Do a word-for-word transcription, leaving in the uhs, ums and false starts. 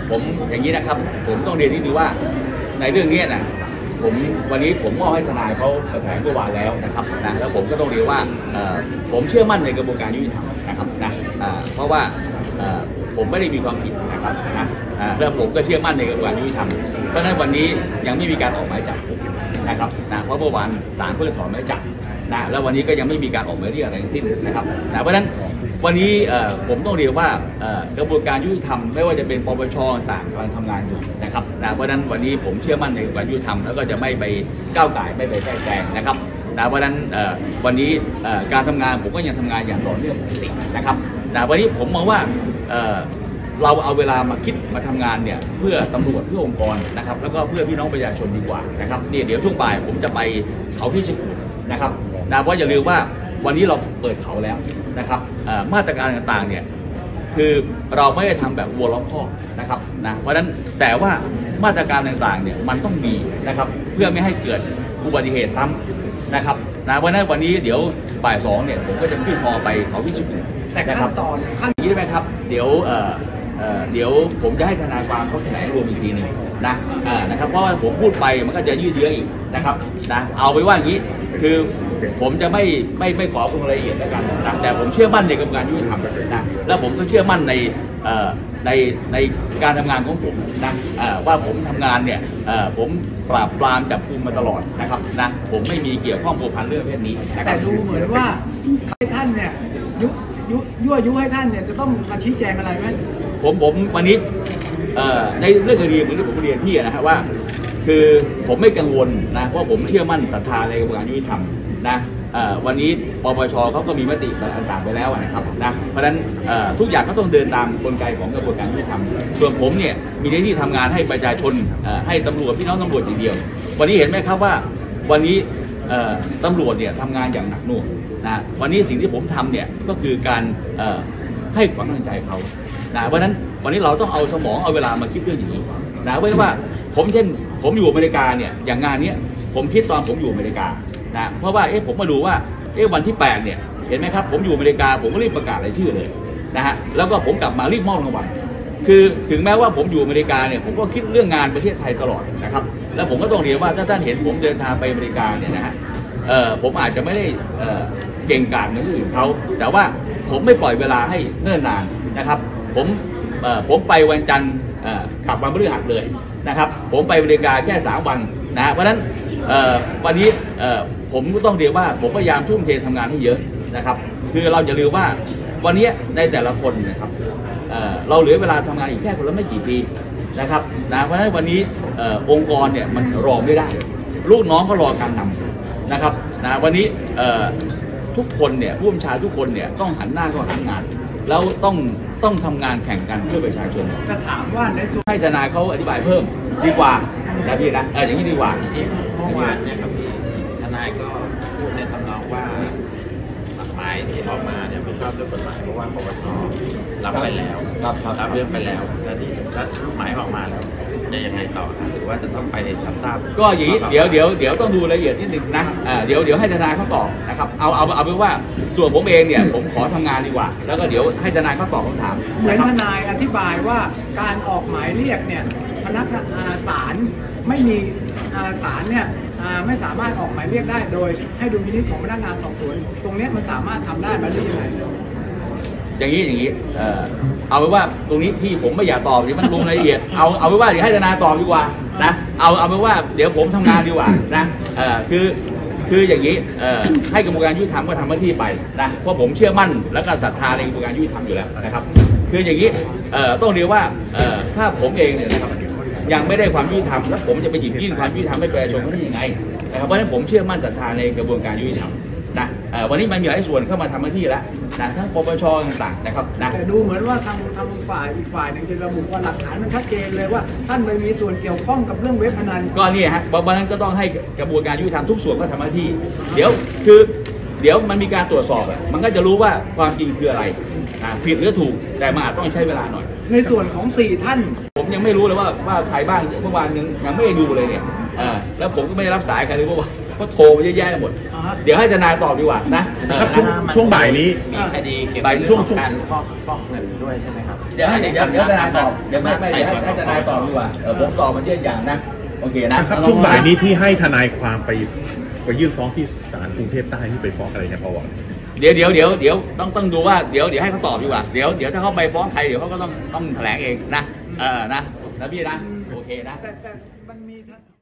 ผมอย่างนี้นะครับผมต้องเรียนนิดนึงว่าในเรื่องนี้นะผมวันนี้ผมมอบให้ทนายเขาแถลงเมื่อวานแล้วนะครับนะแล้วผมก็ต้องเรียนว่าผมเชื่อมั่นในกระบวนการยุติธรรมนะครับนะเพราะว่าผมไม่ได้มีความผิดนะครับนะแล้วผมก็เชื่อมั่นในกระบวนการยุติธรรมเพราะฉะนั้นวันนี้ยังไม่มีการออกหมายจับผมนะครับนะเพราะเมื่อวานศาลเพิ่งถอนหมายจับนะแล้ววันนี้ก็ยังไม่มีการออกหมายเรียกอะไรทั้งสิ้นนะครับนะเพราะฉะนั้นวันนี้ผมต้องเรียนว่ากระบวนการยุติธรรมไม่ว่าจะเป็นปปชต่างกำลังทำงานอยู่นะครับนะเพราะฉะนั้นวันนี้ผมเชื่อมั่นในกระบวนการยุติธรรมแล้วก็จะไม่ไปก้าวไก่ไม่ไปแทรกแซงนะครับนะเพราะฉะนั้นวันนี้การทำงานผมก็ยังทำงานอย่างต่อเนื่องปกตินะครับนะวันนี้ผมมองว่าเราเอาเวลามาคิดมาทำงานเนี่ยเพื่อตำรวจเพื่อองค์กรนะครับแล้วก็เพื่อพี่น้องประชาชนดีกว่านะครับเนี่ยเดี๋ยวช่วงบ่ายผมจะไปเขาที่ชิบุนะครับนะเพราะอย่าลืมว่าวันนี้เราเปิดเขาแล้วนะครับมาตรการต่างๆเนี่ยคือเราไม่ได้ทำแบบวัวล้อมคอกนะครับนะเพราะฉะนั้นแต่ว่ามาตรการต่างๆเนี่ยมันต้องมีนะครับเพื่อไม่ให้เกิดอุบัติเหตุซ้ำนะครับนะเพราะฉะนั้นวันนี้เดี๋ยวบ่ายสองเนี่ยผมก็จะขึ้นพอไปเขาที่ชิบุแต่ขั้นตอนขั้นนี้ได้ไหมครับเดี๋ยวเอ่อเดี๋ยวผมจะให้ทนายความเขาแถลงรวมอีกทีหนึ่งนะนะครับเพราะว่าผมพูดไปมันก็จะยืดเยื้ออีกนะครับนะเอาไปว่าอย่างนี้คือผมจะไม่ไม่ไม่ขอลงรายละเอียดแล้วกันนะแต่ผมเชื่อมั่นในกระบวนการยุติธรรมนะแล้วผมก็เชื่อมั่นในในในการทำงานของผมนะว่าผมทำงานเนี่ยผมปราบปรามจับกุมมาตลอดนะครับนะผมไม่มีเกี่ยวข้องผัวพันเรื่องเพศนี้แต่ดูเหมือนว่าให้ท่านเนี่ยยุยุยั่วยุให้ท่านเนี่ยจะต้องมาชี้แจงอะไรไหมผมผมวันนี้ในเรื่องคดีเหมือนที่ผมเรียนพี่นะครับว่าคือผมไม่กังวลนะเพราะผมเชื่อมั่นศรัทธาในกระบวนการยุติธรรมนะวันนี้ปปชเขาก็มีมติต่างๆไปแล้วนะครับนะเพราะฉะนั้นทุกอย่างก็ต้องเดินตามกลไกของกระบวนการยุติธรรมส่วนผมเนี่ยมีหน้าที่ทำงานให้ประชาชนให้ตำรวจพี่น้องตำรวจอย่างเดียววันนี้เห็นไหมครับว่าวันนี้ตำรวจเนี่ยทำงานอย่างหนักหน่วงนะวันนี้สิ่งที่ผมทำเนี่ยก็คือการให้ความกำลังใจเขานะเพราะฉะนั้นวันนี้เราต้องเอาสมองเอาเวลามาคิดเรื่องอย่างนี้นะไว้ว่าผมเช่นผมอยู่อเมริกาเนี่ยอย่างงานนี้ผมคิดตอนผมอยู่อเมริกานะเพราะว่าเอ๊ะผมมาดูว่าเอ๊ะวันที่แปดเนี่ยเห็นไหมครับผมอยู่อเมริกาผมก็รีบประกาศรายชื่อเลยนะฮะแล้วก็ผมกลับมารีบมอบรางวัลคือถึงแม้ว่าผมอยู่อเมริกาเนี่ยผมก็คิดเรื่องงานประเทศไทยตลอดนะครับแล้วผมก็ต้องเรียนว่าถ้าท่านเห็นผมเดินทางไปอเมริกาเนี่ยนะฮะเอ่อผมอาจจะไม่ได้เอ่อเก่งกาจเหมือนอื่นเขาแต่ว่าผมไม่ปล่อยเวลาให้เนิ่นนานนะครับผมเอ่อผมไปวันจันทร์ขับวันพฤหัสเลยนะครับผมไปอเมริกาแค่สามวันนะเพราะฉะนั้นวันนี้ผมก็ต้องเรียกว่าผมพยายามทุ่มเททำงานให้เยอะนะครับคือเราอย่าลืมว่าวันนี้ในแต่ละคนนะครับเราเหลือเวลาทำงานอีกแค่คนละไม่กี่ปีนะครับนะเพราะฉะนั้นวันนี้องค์กรเนี่ยมันรอไม่ได้ลูกน้องก็รอการนำนะครับนะวันนี้ทุกคนเนี่ยผู้บัญชาทุกคนเนี่ยต้องหันหน้าเข้าหางานแล้วต้องต้องทำงานแข่งกันเพื่อประชาชนจะถามว่าในส่วนให้ทนายเขาอธิบายเพิ่มดีกว่านะพี่นะเอออย่างนี้ดีกว่าจริงๆเมื่อวานเนี่ยครับพี่ทนายก็พูดในทำนองว่าหมายที่ออกมาเนี่ยไม่ชอบด้วยกฎหมายเพราะว่าปปชรับไปแล้วรับเรื่องไปแล้วแล้วที่แล้วหมายออกมาแล้วจะยังไงต่อหรือว่าจะต้องไปรับทราบก็อย่างนี้เดี๋ยวเดี๋ยวเดี๋ยวต้องดูรายละเอียดนิดนึงนะอ่าเดี๋ยวเดี๋ยวให้ทนายเขาตอบนะครับเอาเอาเอาเป็นว่าส่วนผมเองเนี่ยผมขอทำงานดีกว่าแล้วก็เดี๋ยวให้ทนายเขาตอบคำถามเหมือนทนายอธิบายว่าการออกหมายเรียกเนี่ยพนักงานศาลไม่มีศาลเนี่ยไม่สามารถออกหมายเรียกได้โดยให้ดุลพินิจของพนักงานสอบสวนตรงนี้มันสามารถทำได้ไหมหรือยังไงอย่างนี้อย่างนี้เอาไว้ว่าตรงนี้ที่ผมไม่อยากตอบที่มันลงรายละเอียดเอาเอาไว้ว่าเดี๋ยวให้ทนายตอบดีกว่านะเอาเอาไว้ว่าเดี๋ยวผมทำงานดีกว่านะคือคืออย่างนี้ให้กระบวนการยุติธรรมก็ทำหน้าที่ไปนะเพราะผมเชื่อมั่นและก็ศรัทธาในกระบวนการยุติธรรมอยู่แล้วนะครับคืออย่างนี้ต้องเรียกว่าถ้าผมเองเนี่ยนะครับยังไม่ได้ความยุติธรรมแล้วผมจะไปหยิบยื่นความยุติธรรมให้ประชาชนเขาได้ยังไงนะครับเพราะฉะนั้นผมเชื่อมั่นศรัทธาในกระบวนการยุติธรรมนะวันนี้มันมีหลายส่วนเข้ามาทำหน้าที่แล้วนะทั้งปปชต่างๆนะครับนะแต่ดูเหมือนว่าทางทางฝ่ายอีกฝ่ายหนึ่งจะระบุว่าหลักฐานมันชัดเจนเลยว่าท่านไม่มีส่วนเกี่ยวข้องกับเรื่องเว็บพนันก็นี่ฮะเพราะฉะนั้นก็ต้องให้กระบวนการยุติธรรมทุกส่วนมาทำหน้าที่เดี๋ยวคือเดี๋ยวมันมีการตรวจสอบมันก็จะรู้ว่าความจริงคืออะไรผิดหรือถูกแต่มันอาจต้องใช้เวลาหน่อยในส่วนของสี่ท่านผมยังไม่รู้เลยว่าว่าใครบ้างเมื่อวานยังยังไม่ได้ดูเลยเนี่ยแล้วผมก็ไม่ได้รับสายใครเลยเมื่อวานเขาโทรมาเยอะแยะหมดอ่าฮะเดี๋ยวให้ทนายตอบดีกว่านะครับช่วงช่วงบ่ายนี้มีคดีเกี่ยวบ่ากัยบช่เรื่วอง งของการฟอกฟอกเงินด้วยใช่ไหมครับเดี๋ยวให้เดี๋ยวเดี๋ยวทนายตอบเดี๋ยวไม่ไม่เดี๋ยวให้ให้ทนายตอบดีกว่าเออผมตอบมันเยอะอย่างนะโอเคนะนะครับช่วงบ่ายนี้ที่ให้ทนายความไปไปยื่นฟ้องที่ศาลกรุงเทพใต้ที่ไปฟ้องอะไรเนี่ยพอวะเดี๋ยวเดี๋ยวเดี๋ยวเดี๋ยวต้องต้องดูว่าเดี๋ยวเดี๋ยวให้เขาตอบดีกว่าเดี๋ยวเดี๋ยวถ้าเขาไปฟ้องใครเดี๋ยวเขาก็ต้องต้องแถลงเองนะเออนะนะพี่นะโอเคนะแต่แต่มันมี